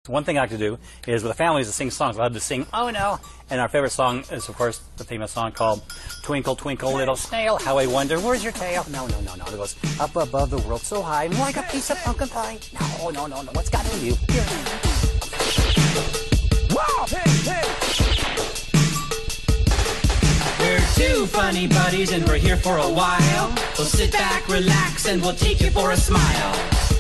One thing I like to do is with the families to sing songs. I love to sing "Oh No," and our favorite song is, of course, the famous song called "Twinkle, Twinkle, Little Snail, How I Wonder Where's Your Tail." No. It goes up above the world so high, like a piece of pumpkin pie. No. What's got in you? Here. Wow, hey. We're two funny buddies and we're here for a while. So sit back, relax, and we'll take you for a smile.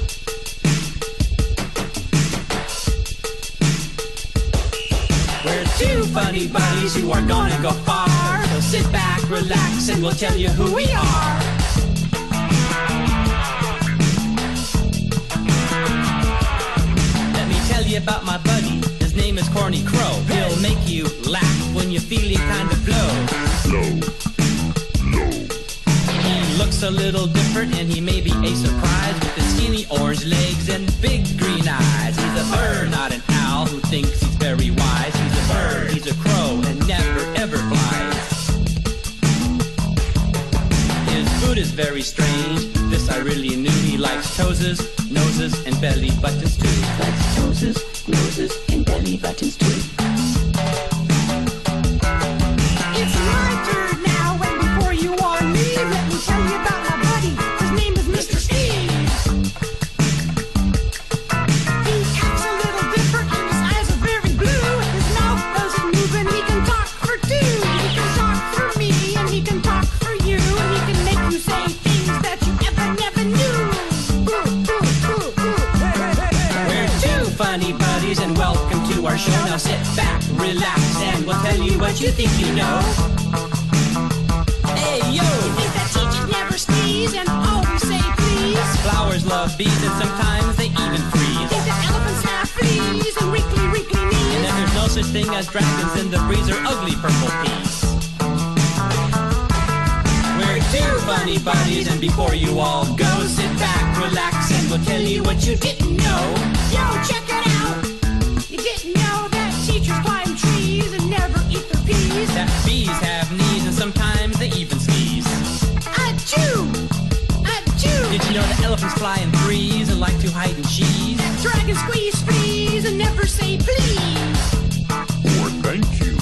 We're two funny buddies who are gonna go far. So sit back, relax, and we'll tell you who we are. Let me tell you about my buddy. His name is Corny Crow. He'll make you laugh when you're feeling kind of low. He looks a little different and he may be a surprise with his skinny orange legs and big green eyes. He's a bird, not an owl, who thinks he's very wise. He's a bird, he's a crow, and never ever flies. His food is very strange, this I really knew. He likes toeses, noses, and belly buttons too. He likes toeses, noses, and belly buttons too. It's my turn now, and before you all leave, let me tell you about my buddy. His name is Mr. Steve. He acts a little different, and his eyes are very blue. His mouth doesn't move, and he can talk for two. He can talk for me, and he can talk for you, and he can make you say things that you never knew. We're two funny buddies, and welcome to our show. Now sit back, relax, and we'll tell you what you think you know. Hey, yo! You think that teachers never sneeze and always say please? Flowers love bees, and sometimes they even freeze. Think that elephants have fleas and wrinkly knees? And then there's no such thing as dragons in the breeze or ugly purple peas. We're two funny buddies, and before you all go, sit back, relax, and we'll tell you what you didn't know. Yo, check it out! You didn't know that teachers climb trees and never eat their peas? That bees have knees, and sometimes they even sneeze. Achoo! Achoo! Did you know that elephants fly in threes and like to hide in cheese? That dragons squeeze fleas and never say please? Or thank you.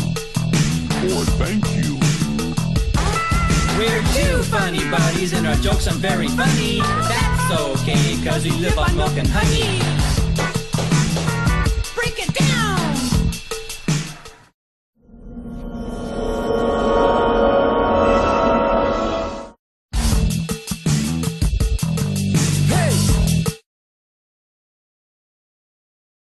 We're two funny buddies, and our jokes are very funny. That's okay, cause we live on milk and honey.